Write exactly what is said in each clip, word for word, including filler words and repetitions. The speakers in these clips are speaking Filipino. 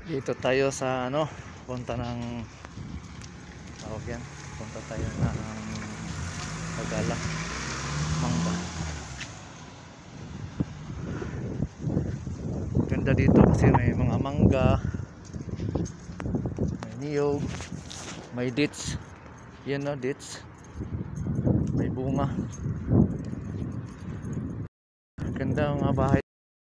Dito tayo sa ano, punta ng tawag yan, punta tayo ng Pagala, Mangga. Ganda dito kasi may mga mangga, may niyog, may dates. Yan no, dates. May bunga. Ganda mga bahay.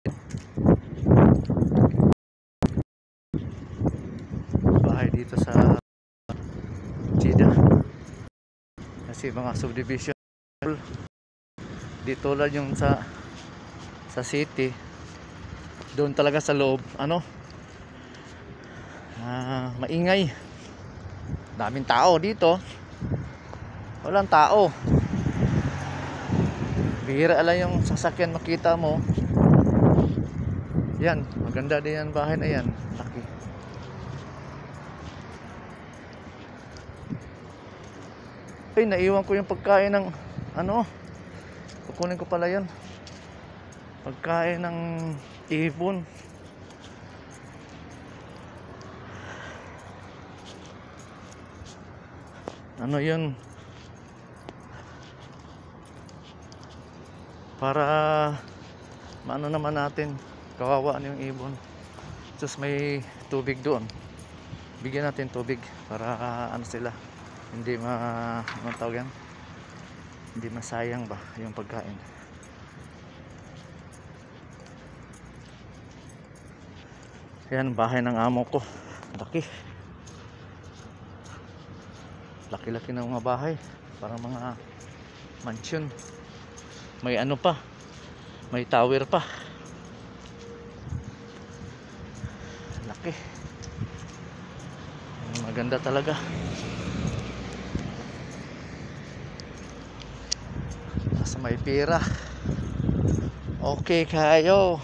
Bahay dito sa Jeddah. Kasi mga subdivision dito lang yung sa sa city. Doon talaga sa loob ano ah, maingay, daming tao dito, walang tao, bihira lang yung sasakyan makita mo. Yan, maganda din yan bahay na yan, laki. Ay, naiwan ko yung pagkain ng ano, kukunin ko pala yun, pagkain ng ibon. Ano yun, para maano naman natin, kawawa yung ibon. Just may tubig doon, bigyan natin tubig para ano sila, hindi ma ano tawag yan, hindi masayang ba yung pagkain. Yan, bahay ng amo ko, laki, laki-laki ng mga bahay, parang mga mansion. May ano pa, may tower pa, laki, maganda talaga. Nasa may pera, okay kayo.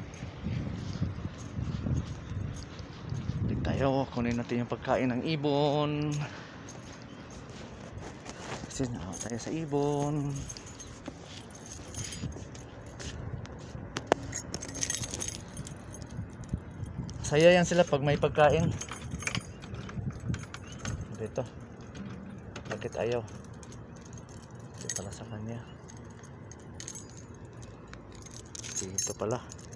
Dito tayo, kunin natin yung pagkain ng ibon kasi nawa tayo sa ibon. Saya yan sila pag may pagkain. Dito, bakit ayaw? Dito pala sa kanya. Dito pala.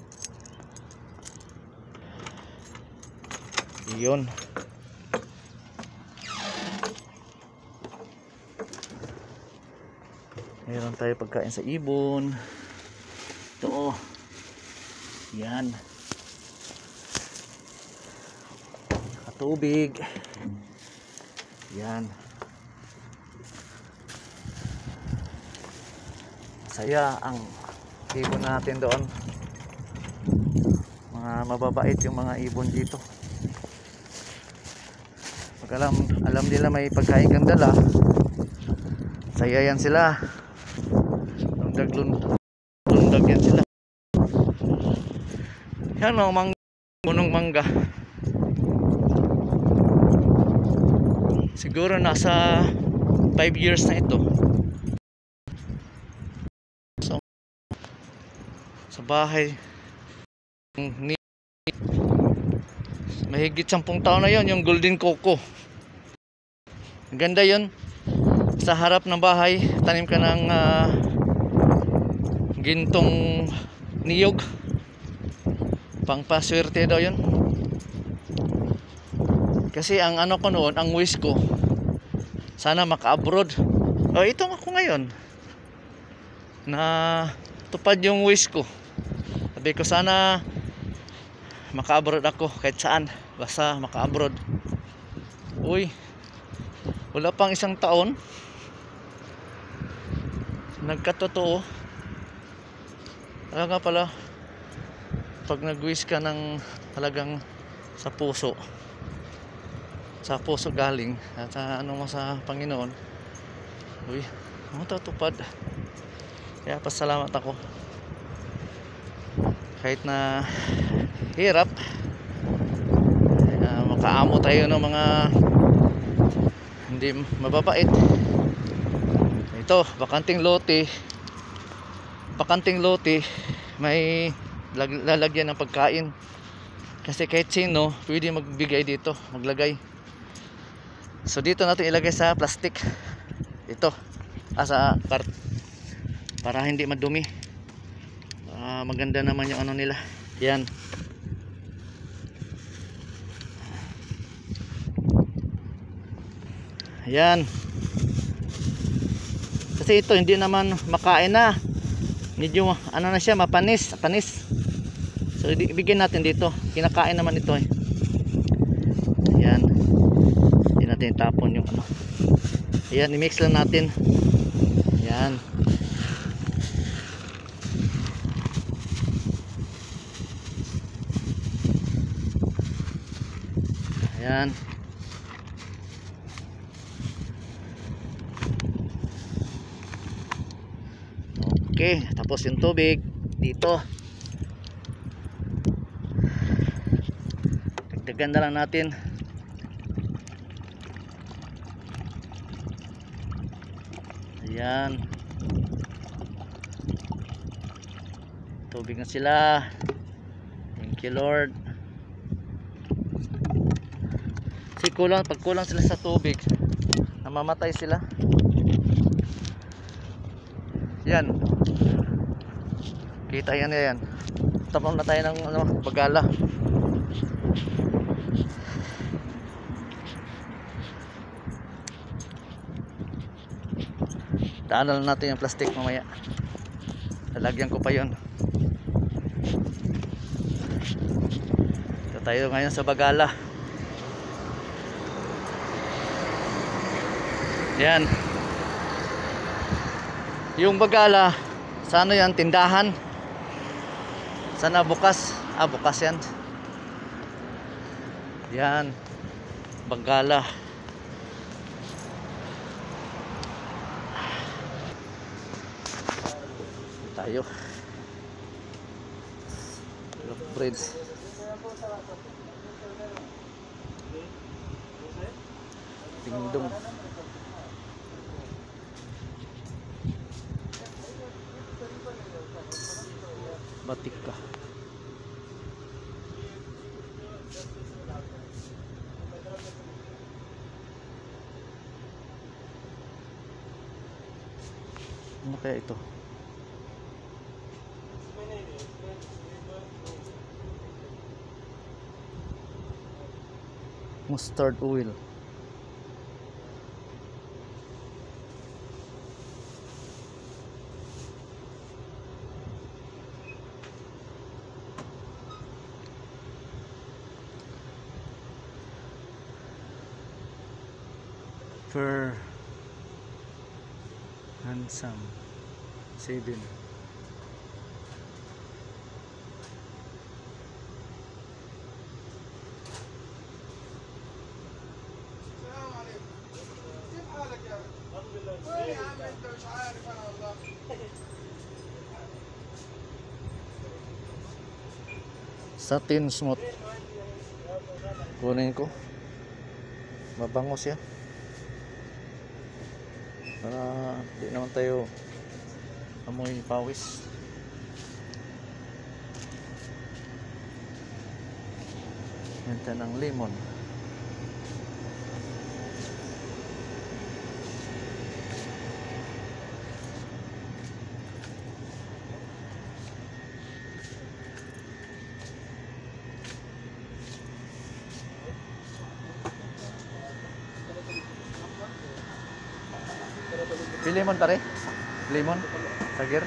Iyon. Mayroon tayo pagkain sa ibon. Ito oh. Yan. Tubig. Yan. Masaya ang ibon natin doon. Mga mababait yung mga ibon dito. Pag alam, alam nila may pagkain kang dala, saya yan sila. Lundag-lundag lundag yan sila. Yan o, mang punong mangga. Siguro nasa five years na ito. So, sa bahay ni mahigit sampung taon na yon, yung golden coco. Ganda yon. Sa harap ng bahay tanim ka ng uh, gintong niyog, pangpaswerte daw yon. Kasi ang ano ko noon, ang wish ko, sana maka-abroad. O ito ako ngayon, na tupad yung wish ko. Sabi ko sana maka-abroad ako kahit saan, basta maka-abroad. Uy, wala pang isang taon, nagkatotoo. Talaga pala, pag nag-wish ka ng talagang sa puso, sa puso galing at uh, ano mo sa Panginoon, uy, matutupad. Kaya pasalamat ako kahit na hirap, uh, makaamo tayo ng mga hindi mababait. Ito, bakanting lote, bakanting lote, may lalagyan ng pagkain. Kasi kahit sino pwede magbigay dito, maglagay. So dito natin ilagay sa plastic. Ito, ah, sa cart, para hindi madumi. Ah, maganda naman yung ano nila. Yan. Ayan. Kasi ito hindi naman makain na. Medyo ano na siya, mapanis, panis. So ibigay natin dito. Kinakain naman ito eh. Ayan. Hindi natin tapon yung ano. Ayan, i-mix lang natin. Ayan. Ayan. Okay, tapos yung tubig dito. Dagdagan na lang natin. Ayan. Tubig na sila. Thank you Lord. Kasi kulang, pag kulang sila sa tubig, namamatay sila. Yan. Kita yan yan. Tapos na tayo ng ano, bagala. Daanan lang natin yung plastic mamaya. Lalagyan ko pa yun. Ito tayo ngayon sa bagala. Yan. Yung bagala, sa ano yan, tindahan. Sana bukas. Ah, bukas yan. Yan. Bagala. Tayo. Look, bridge. Tingdong. Batik ka. Ano kaya ito? Mustard oil. Per handsome seven. Satin smooth. Kunin ko. Mabango siya. Para di naman tayo amoy pawis. Ganda ng lemon. Yung lemon pare? Lemon? Sagir?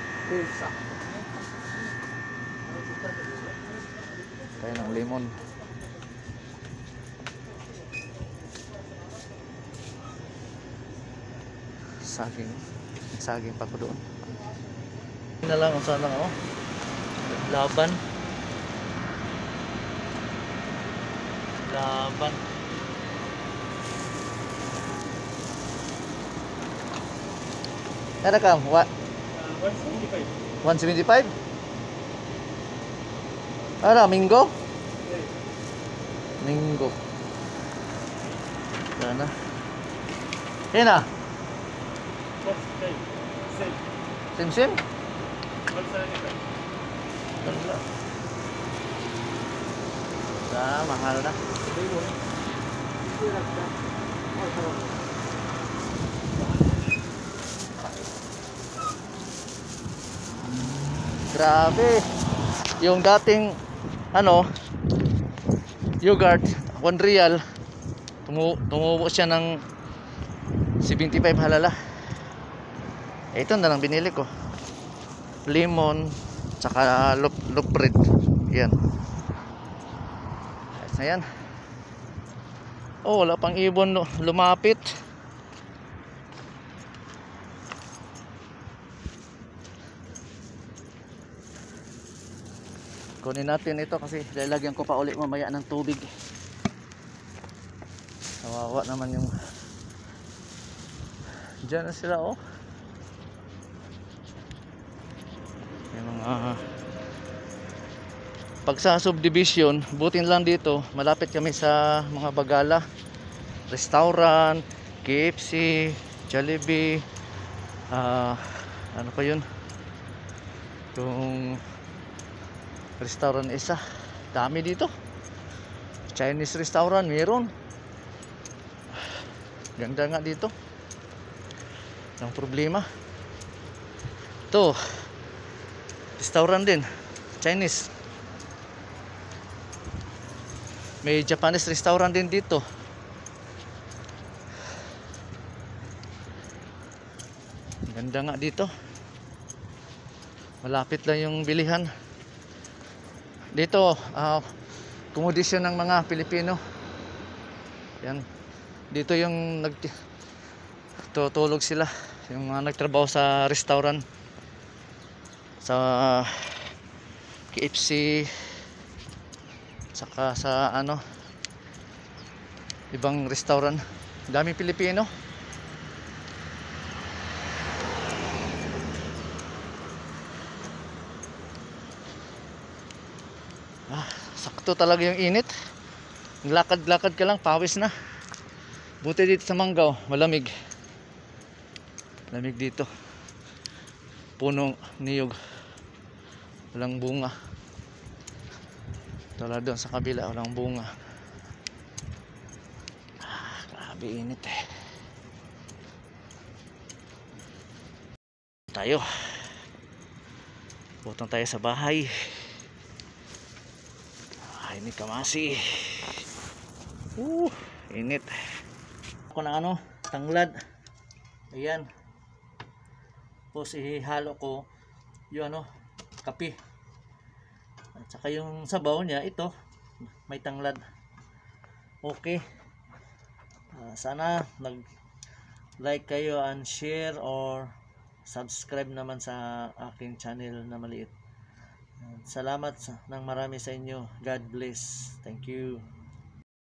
Tayo ng lemon. Saging. Saging pa ko doon. Hindi na lang kung saan lang ako. Laban. Laban. Ada kam? What? one seventy-five. one seventy-five? Ada minggo? Minggo. Sana. Hina. Sim sim? one seventy-five. Ah, mahal na. Grabe. Yung dating ano, yogurt, one real, tumu tumubo siya ng seventy-five halala. Eh, ito na lang binili ko. Lemon, tsaka loaf, loaf bread. Yan. Ayos na yan. Oh, wala pang ibon no, lumapit. Kunin natin ito kasi lalagyan ko pa ulit mamaya ng tubig. Kawawa naman yung diyan na sila oh. Yung mga pag sa subdivision, butin lang dito, malapit kami sa mga bagala, restaurant, K F C, Jollibee, uh, ano pa yun, yung restaurant isa, dami dito. Chinese restaurant meron, ganda nga dito. Ang problema to, restaurant din Chinese, may Japanese restaurant din dito. Ganda nga dito, malapit lang yung bilihan dito. Uh, komodisyon ng mga Pilipino yan dito, yung nagtutulog sila, yung mga nagtrabaho sa restaurant, sa K F C, saka sa ano ibang restaurant, daming Pilipino. Ah, sakto talaga yung init. Lakad-lakad ka lang, pawis na. Buti dito sa Manggao, malamig. Lamig dito. Punong niyog. Walang bunga. Tala doon sa kabila, walang bunga. Ah, grabe init eh. Tayo. Putang tayo sa bahay. Init kamasi. Uh, init. Ako na ano, tanglad. Ayan. Tapos ihalo ko yung ano, kape. At saka yung sabaw niya, ito, may tanglad. Okay. Uh, sana nag like kayo and share or subscribe naman sa aking channel na maliit. Salamat ng marami sa inyo. God bless. Thank you.